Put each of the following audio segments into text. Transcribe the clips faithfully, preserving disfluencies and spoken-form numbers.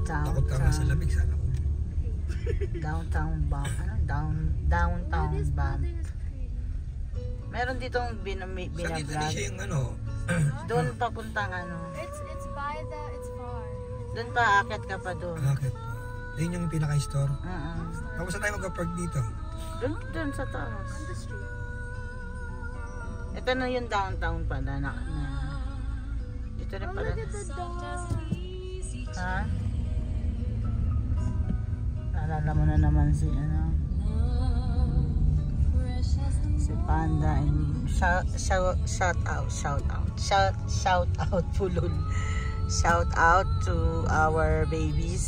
Takot ka nga sa lamig, sana ko. Downtown bomb. Ano? Down, downtown bomb. Meron ditong binami, Saan dito binablog. siya yung ano? Doon papuntang ano. It's it's by the it's far. Doon pa, akit ka pa doon. Bakit? Ayun yung pinaka-store. Uh -uh. Tapos saan tayo mag-park dito? Doon, doon sa taas. On the street. Ito na yung downtown pala. Na, na. Dito rin Oh, pala. look at the dog. Ha? Naalala mo na naman si ano si Panda and shout, shout, shout out shout out shout, shout out pulol shout out to our babies.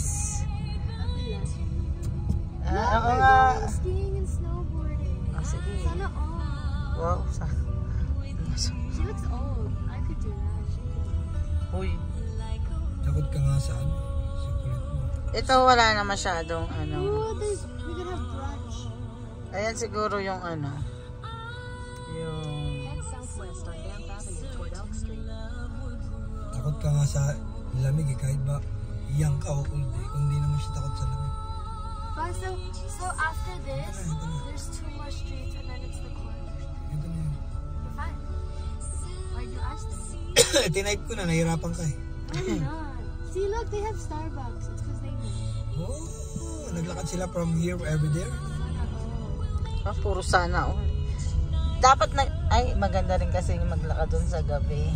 Ah, oo nga. Skiing and snowboarding. Ah, sige. Sana all. Wow, sa She looks old. I could do that. uy, Takot ka nga sa ano? Sa kulit mo. ito wala na masyadong ano. Oh, there's we could have brunch. Ayan siguro yung ano yung Southwest on Banff Avenue toward Elk Street. Takot ka nga sa lamig eh. Kahit ba young ka o old eh. Kung di naman siya takot sa lamig. But so so after this, there's two more streets and then it's the corner. Ito na yun. You're fine. Why'd you ask them? Tinipe ko na, nahirapan ka eh. I'm not. See, look, they have Starbucks. It's because they know. Oh, naglakad sila from here ever there. ah, puro sana oh. Dapat na ay maganda rin kasi maglakad doon sa gabi.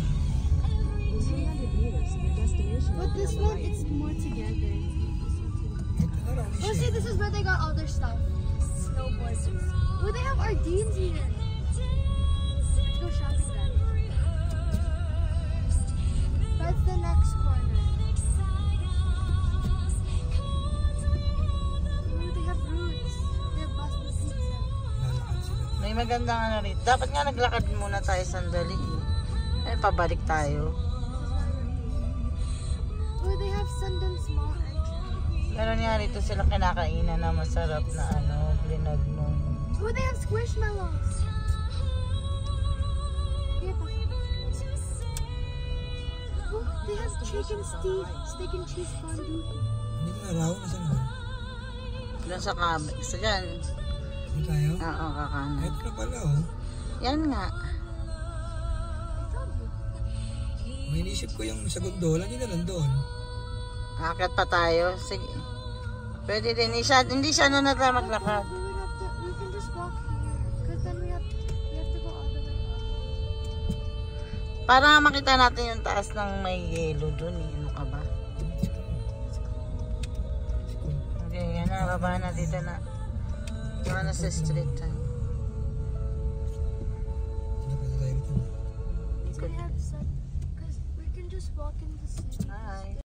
But this one, it's more together. Ito na lang Oh, see, this is where they got all their stuff. Snowboards. Oh, they have Ardeen's here. Let's go shopping then. That's the next corner. Oh, they have roots. They have Boston pizza. Lalakad sila. May magandang ano rin. Dapat nga naglakad muna tayo sandali. Eh, pabalik tayo. Oh, they have Sundance Mall entrance. Meron nga rito silang kinakainan na masarap na ano, blinagnon. Oh, they have Squishmallows. Yeah, pa. Oh, they have chicken steak, steak and cheese fondue. Dito na raw, nasan na? Doon sa kabe. So yan. Dito tayo? Oo, kakanan. Ito na pala oh. Yan nga. May inisip ko yung sa gondola, hindi na nandun. Akit pa tayo. Sige. Pwede din. Hindi siya, hindi siya ano na tayo maglakad. We would have to, we can just walk here. Because then we have, we have to go all the way up. Para makita natin yung taas ng may yelo dun eh. Ano ka ba? Okay, yan na. Baba na dito na. Baba na sa street tayo.